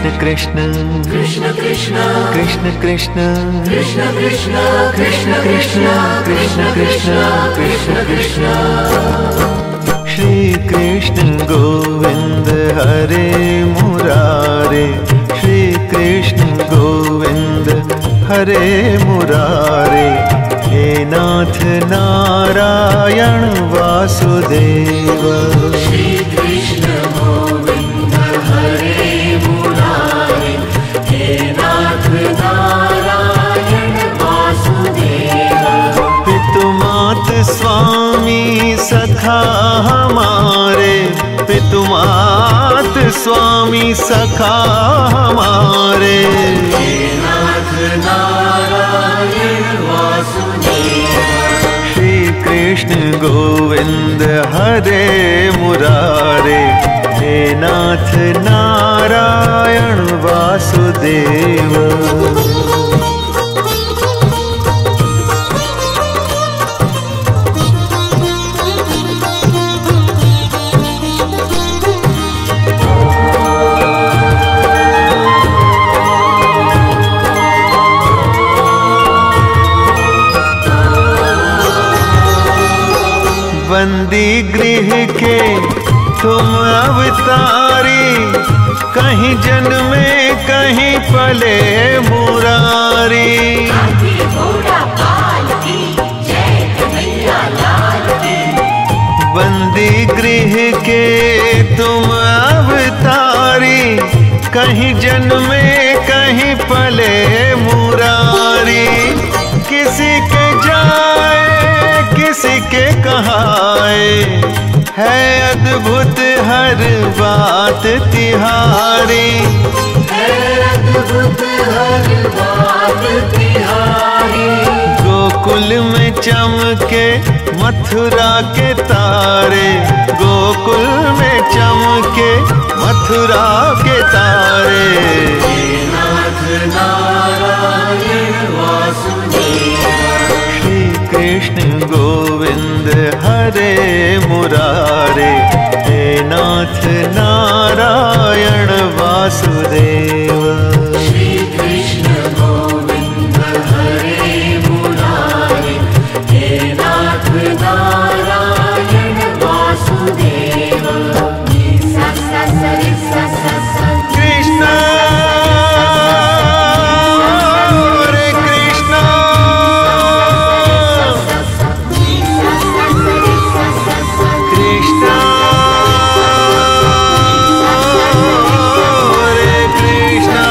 कृष्ण कृष्ण कृष्ण कृष्ण कृष्ण कृष्ण कृष्ण कृष्ण कृष्ण कृष्ण कृष्ण कृष्ण कृष्ण कृष्ण। श्री कृष्ण गोविंद हरे मुरारे, श्री कृष्ण गोविंद हरे मुरारे, हे नाथ नारायण वासुदेव। श्री कृष्ण गोविंद हरे मुरारे, हे नाथ नारायण वासुदेव। पितुमात स्वामी सखा हमारे, पितुमात स्वामी सखा हमारे, हे नाथ नारायण वासुदेव। श्री कृष्ण गोविंद हरे मुरारे, हे नाथ नारायण वासुदेव। बंदी गृह के तुम अवतारी, कहीं जन्मे कहीं पले मुरारी। हाथी घोड़ा पाल की जय कन्हैया लाल की। बंदी गृह के तुम अवतारी, कहीं जन्मे कहीं पले मुरारी। किसी के जाए किसी के कहाए, है अद्भुत हर बात तिहारी। है अद्भुत हर बात तिहारी। गोकुल में चमके मथुरा के तारे, गोकुल में चमके मथुरा के तारे, हे नाथ नारायण वासुदेव। श्री कृष्ण गोविंद हरे मुरारे, हे नाथ नारायण वासुदेव। श्री कृष्ण गोविंद हरे मुरारे, हे नाथ नारायण वासुदेव। सा सा सा रे सा सा सा। कृष्ण हरे कृष्ण कृष्ण हरे कृष्ण।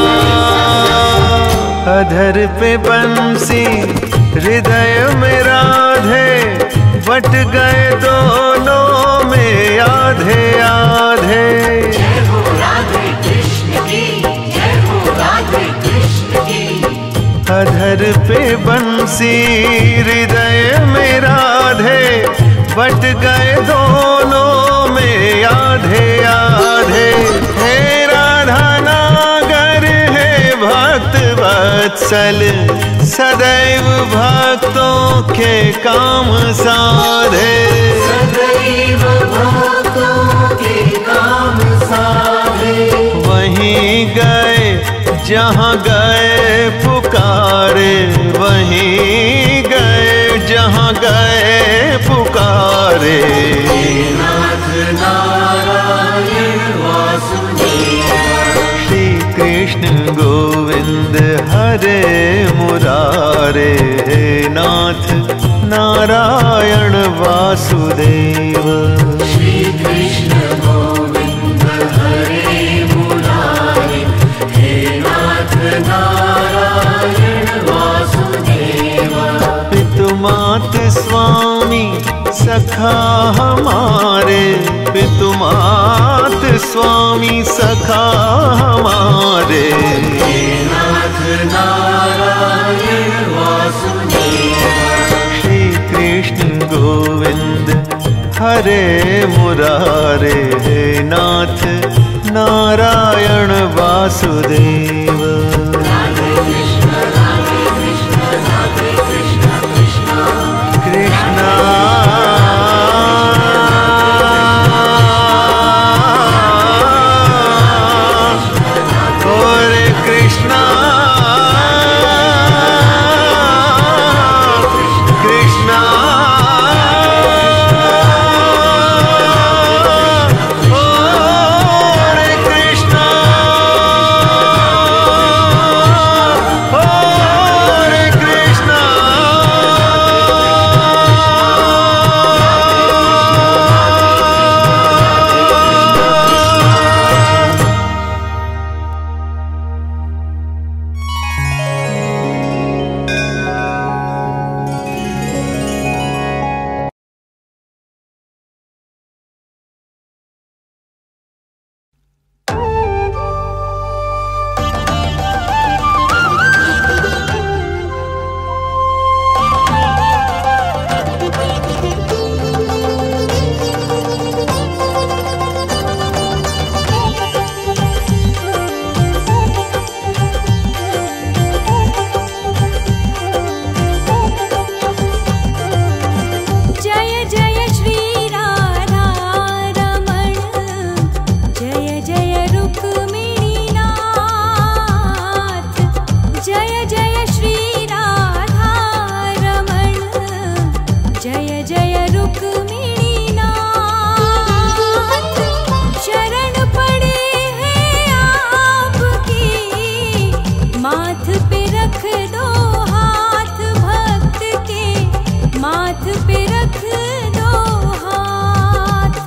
अधर पे बंसी हृदय में राधे, बट गए दोनों में आधे आधे। जय हो राधे कृष्ण की, जय हो राधे कृष्ण की। अधर पे बंसी हृदय में राधे, बट गए दोनों में आधे आधे। हे राधा नागर है भक्त वत्सल, सदैव भक्तों के काम साधे। सदैव भक्तों के काम साधे। वहीं गए जहाँ गए पुकारे, वहीं गए जहाँ गए पुकारे, हे नाथ नारायण वासुदेव। श्री कृष्ण गोविंद हरे मुरारे, हे नाथ नारायण वासुदेव। श्री कृष्ण गोविंद हरे मुरारे, हे नाथ नारायण वासुदेव। पितुमात स्वामी सखा हमारे, पितुमात स्वामी सखा हमारे, हे नाथ नारायण वासुदेव। श्री कृष्ण गोविंद हरे मुरारे, हे नाथ नारायण वासुदेव। राधे कृष्ण राधे कृष्ण राधे कृष्ण कृष्ण कृष्ण जय जय श्री राधा रमण, जय जय रुक्मिणी नाथ। शरण पड़े हैं आपकी, माथ पे रख दो हाथ, भक्त के माथ पे रख दो हाथ।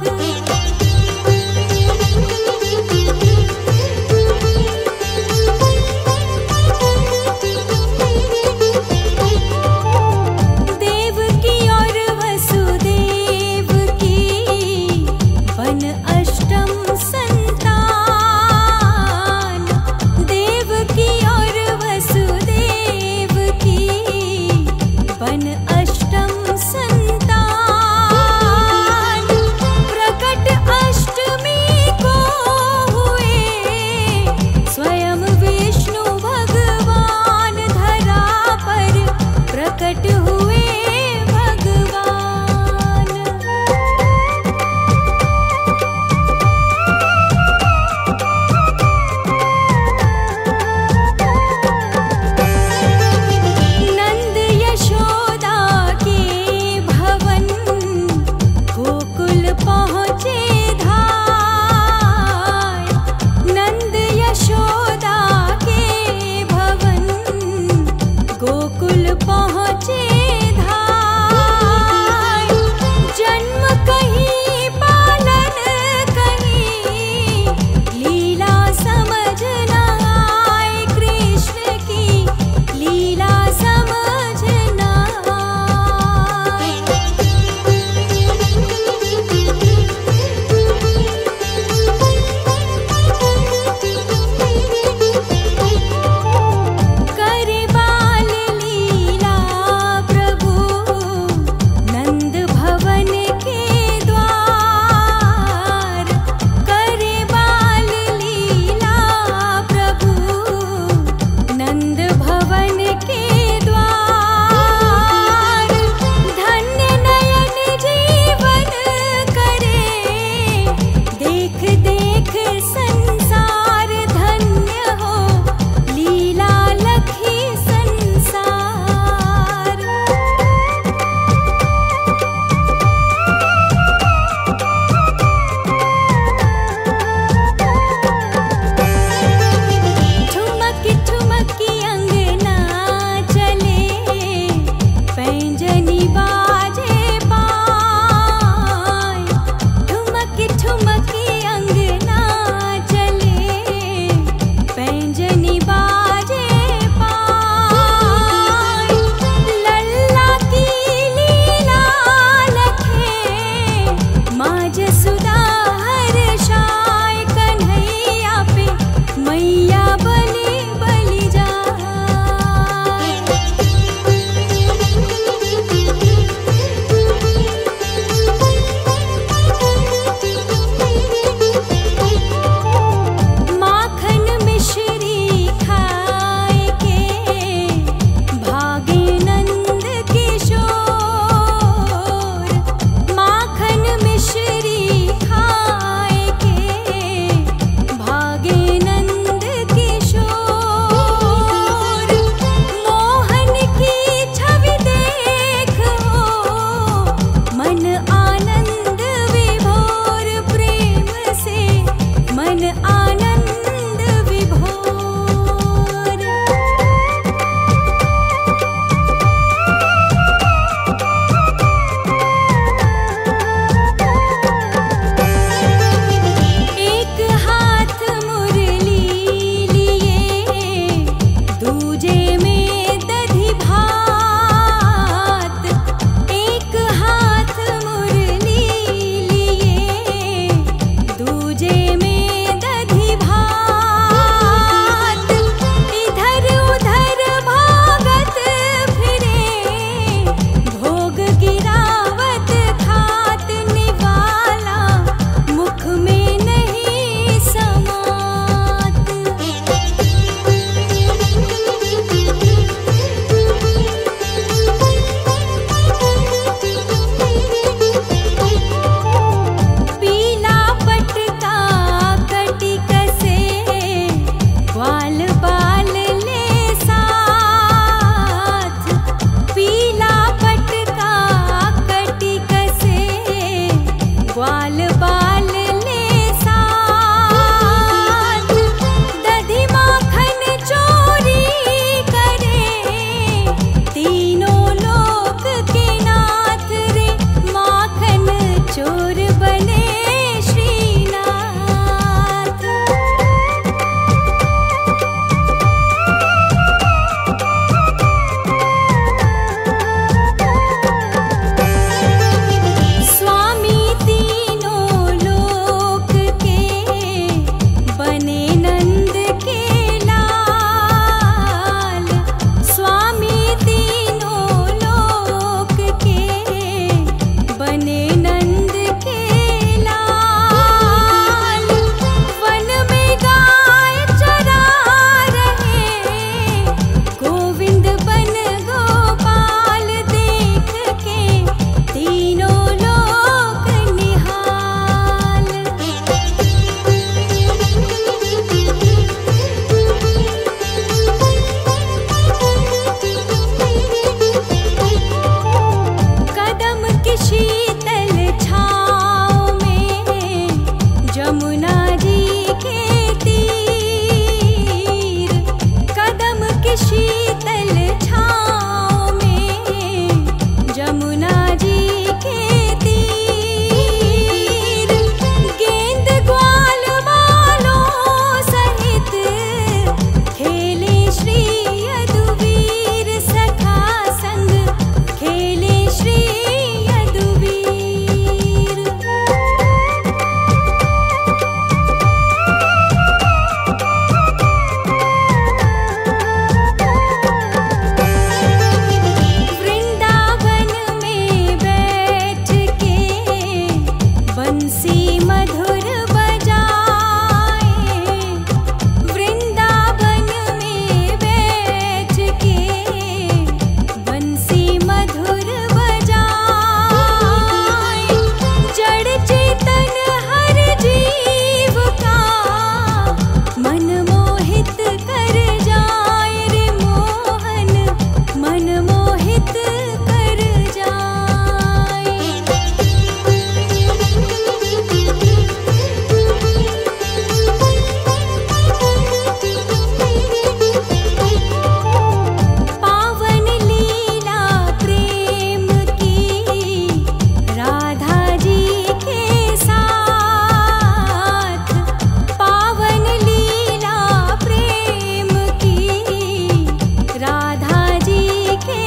शीतल छाँव में जमुना जी के तीर गेंद ग्वाल बालों सहित खेले श्री यदुवीर सखा संग खेले श्री यदुवीर। वृंदावन में बैठ के बंसी मधुर बजाए, वृंदावन में बैठ के बंसी मधुर बजाए। जड़ चेतन हर जीव का मन मोहित कर जाए रे मोहन, मन मोहित कर जाए। पावन लीला प्रेम की राधा जी के साथ, पावन लीला प्रेम की राधा जी के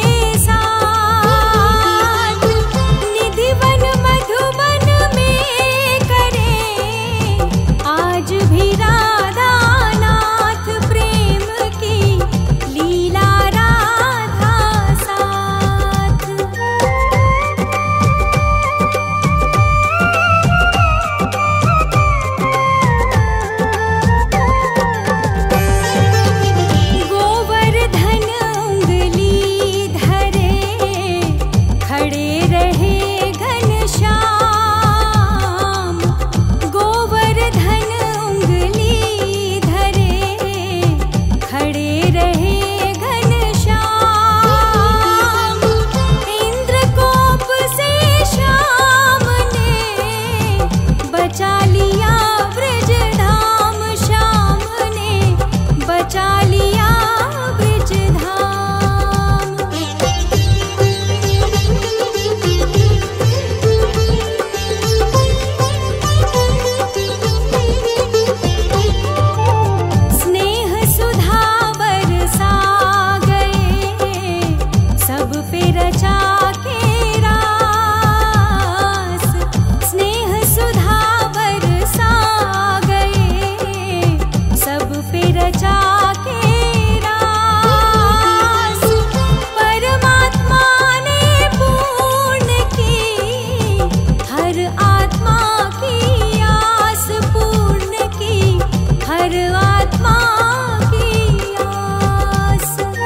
साथ। निधिवन मधुबन में करे आज भी राधा नाथ प्रेम की लीला राधा साथ। गोवर्धन उंगली धरे खड़े रहे घनश्याम, गोवर्धन उंगली धरे खड़े रहे घनश्याम। इंद्रकोप से श्याम ने बचा लिया ब्रजधाम, श्याम ने बचा लिया ब्रजधाम। स्नेह सुधा बरसा गए सब पे रचा के रास, स्नेह सुधा बरसा गए सब पे रचा के रास। परमात्मा ने पूर्ण की हर आत्मा की आस, पूर्ण की हर आत्मा की आस।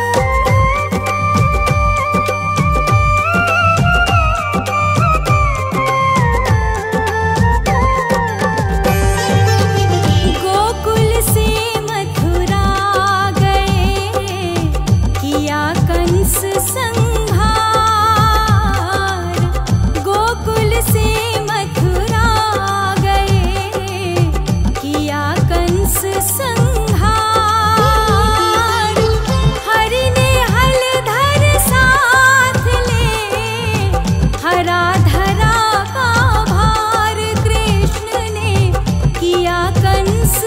गोकुल से मथुरा गए किया कंस संहार, गोकुल से मथुरा गए किया कंस संहार। हरि ने हलधर साथ ले हरा धरा का भार, कृष्ण ने किया कंस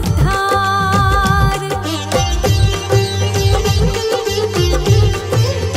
उद्धार।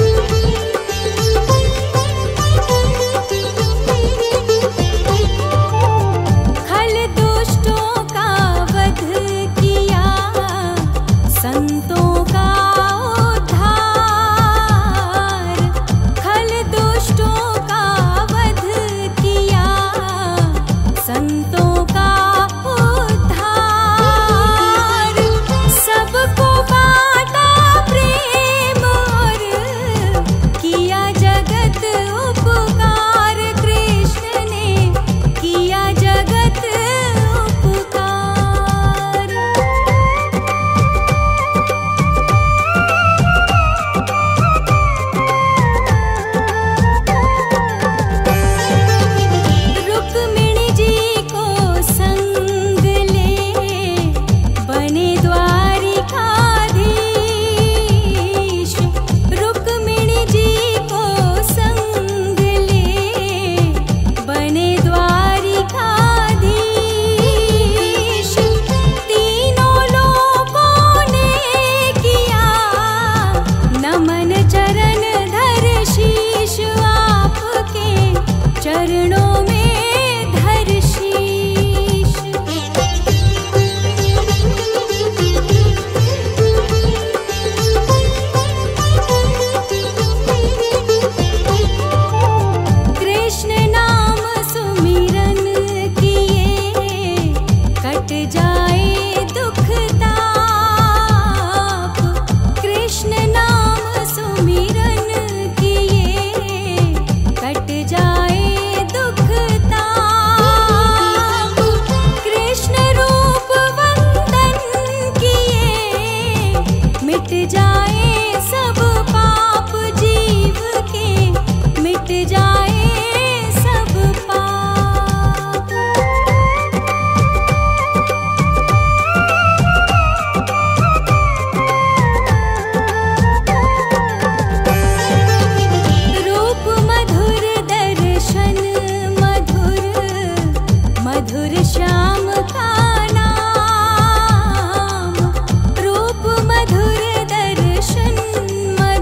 सब पाप जीव के, मिट जाए सब पाप। रूप मधुर दर्शन मधुर, मधुर श्याम का नाम। रूप मधुर दर्शन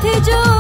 हाथ जो